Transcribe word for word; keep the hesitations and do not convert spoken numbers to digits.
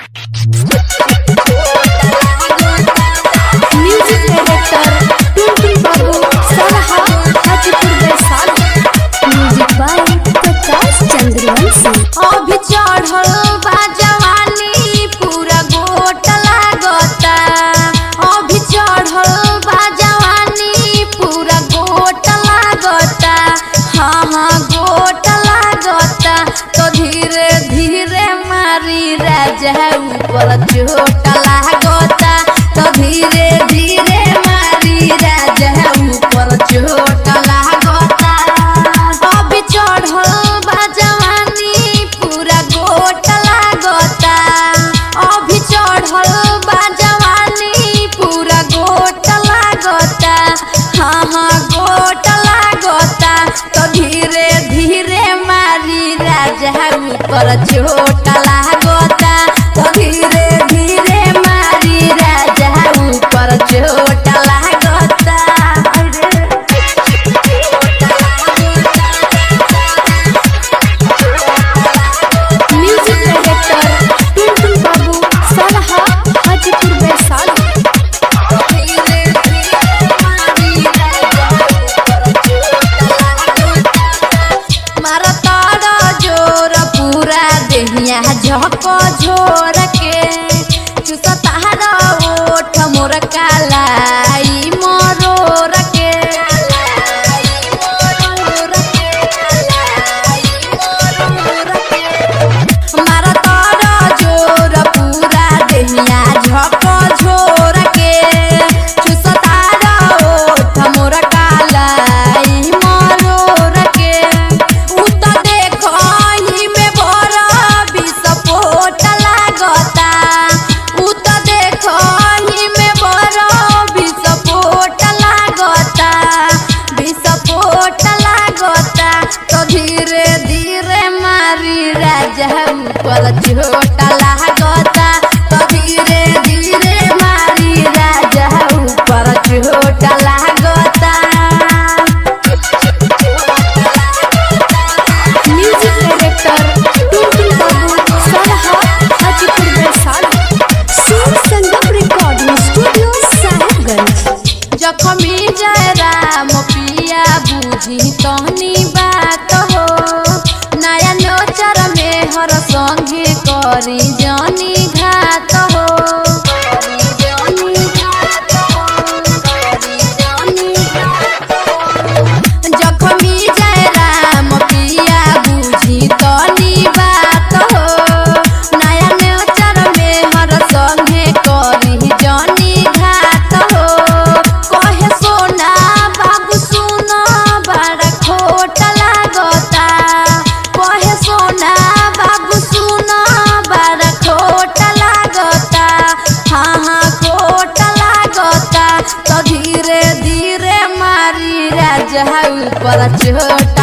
Music director Tuntun Babu Salha Hajipur Vaishali. Music by Prakash Chandravanshi. अभी चढ़ल बा जवानी पूरा गोट लागता। अभी चढ़ल बा जवानी पूरा गोट लागता। हाँ हाँ गोट लागता। तो धीरे धीरे मारी राजा ऊपर चोट लागता। तो धीरे धीरे मारी राजा ऊपर चोट लागता। अभी चढ़ल बा जवानी पूरा गोट लागता। अभी चढ़ल बा जवानी पूरा गोट लागता। हाँ हाँ गोट लागता। तो धीरे धीरे मारी राजा ऊपर चोट लागता। तो धीरे धीरे मारी राजा ऊपर चोट लागता। Music director Tuntun Babu Salha Hajipur Vaishali. मारा तारा जोर पूरा देहिया झको झोर के चुसा तारा ओठ मोर कालाई मोरोर के। मारा तारा जोर पूरा देहिया झको झोर के चुसा तारा ओठ मोर कालाई मोरोर के। उ त देखो ही में बड़ा विस्फोट लागता। उ त देखो ही में बड़ा विस्फोट लागता। विस्फोट लागता। तो धीरे धीरे मारी राजा ऊपर चोट लागता। तो धीरे धीरे मारी राजा ऊपर चोट लागता। Music director Tuntun Babu Salha Hajipur Vaishali. Shiv Sangam recording studio Sahibganj. जखमी जय राम पिया बुझी तहनी बात हो। नया नोचर में हर संगे करी जानी घात हो। जखमी जय राम पिया बुझी तनी बात हो। नया नोचर में हर संगे करी जानी घात हो। कहे सोना बाबू सुनो बड़ा खोट लागता। कहे सोना बाबू सुनो बड़ा खोट लागता। हाँ हाँ खोट लागता। तो धीरे धीरे मारी राजा ऊपर चोट